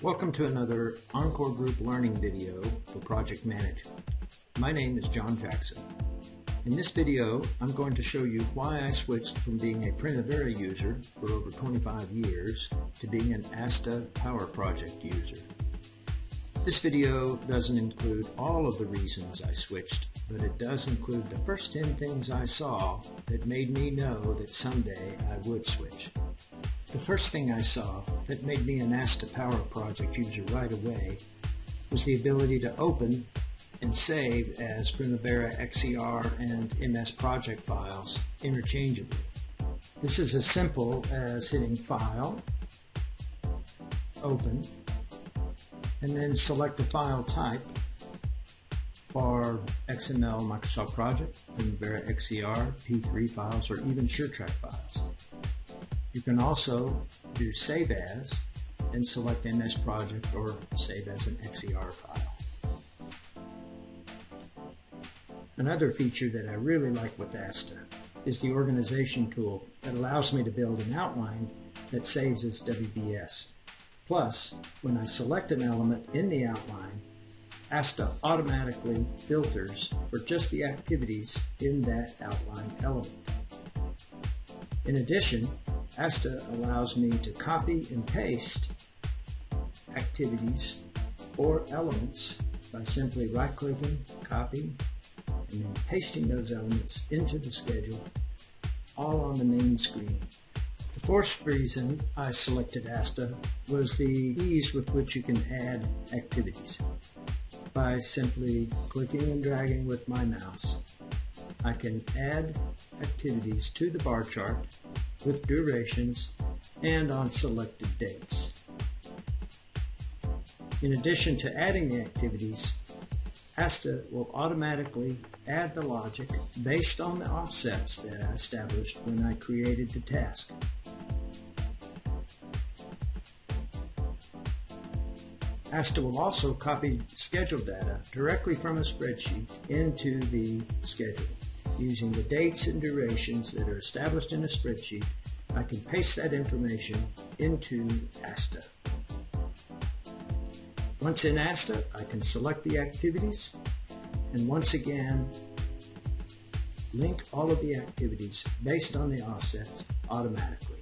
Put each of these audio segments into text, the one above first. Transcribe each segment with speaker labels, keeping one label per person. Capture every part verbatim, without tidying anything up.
Speaker 1: Welcome to another Encore Group Learning video for Project Management. My name is John Jackson. In this video, I'm going to show you why I switched from being a Primavera user for over twenty-five years to being an Asta Powerproject user. This video doesn't include all of the reasons I switched, but it does include the first ten things I saw that made me know that someday I would switch. The first thing I saw that made me an Asta Powerproject user right away was the ability to open and save as Primavera X E R and M S project files interchangeably. This is as simple as hitting File, Open, and then select a file type for X M L Microsoft Project, Primavera X E R, P three files, or even SureTrack files. You can also do Save As and select M S Project or save as an X E R file. Another feature that I really like with Asta is the organization tool that allows me to build an outline that saves as W B S. Plus, when I select an element in the outline, Asta automatically filters for just the activities in that outline element. In addition, Asta allows me to copy and paste activities or elements by simply right-clicking, copying, and then pasting those elements into the schedule, all on the main screen. The fourth reason I selected Asta was the ease with which you can add activities. By simply clicking and dragging with my mouse, I can add activities to the bar chart with durations and on selected dates. In addition to adding the activities, Asta will automatically add the logic based on the offsets that I established when I created the task. Asta will also copy schedule data directly from a spreadsheet into the schedule. Using the dates and durations that are established in a spreadsheet, I can paste that information into Asta. Once in Asta, I can select the activities and once again link all of the activities based on the offsets automatically.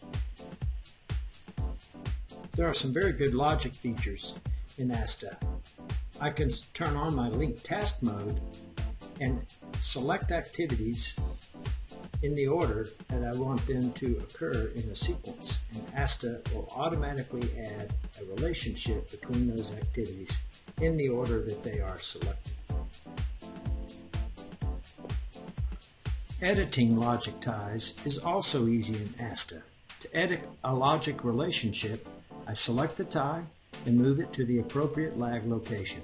Speaker 1: There are some very good logic features in Asta. I can turn on my link task mode and select activities in the order that I want them to occur in a sequence, and Asta will automatically add a relationship between those activities in the order that they are selected. Editing logic ties is also easy in Asta. To edit a logic relationship, I select the tie and move it to the appropriate lag location.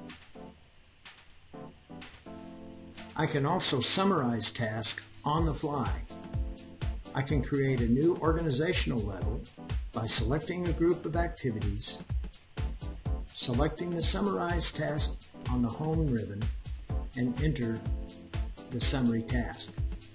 Speaker 1: I can also summarize tasks on the fly. I can create a new organizational level by selecting a group of activities, selecting the summarize task on the home ribbon, and enter the summary task.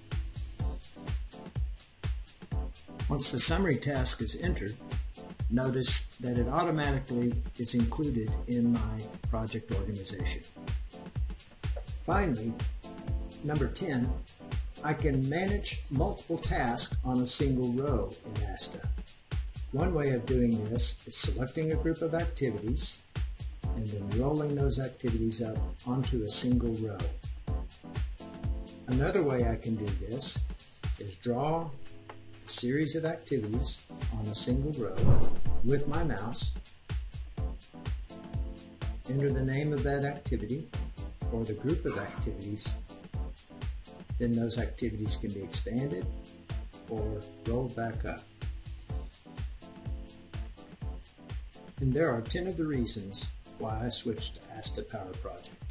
Speaker 1: Once the summary task is entered, notice that it automatically is included in my project organization. Finally, number ten, I can manage multiple tasks on a single row in Asta. One way of doing this is selecting a group of activities and then rolling those activities up onto a single row. Another way I can do this is draw a series of activities on a single row with my mouse, enter the name of that activity or the group of activities. Then those activities can be expanded or rolled back up. And there are ten of the reasons why I switched to Asta Powerproject.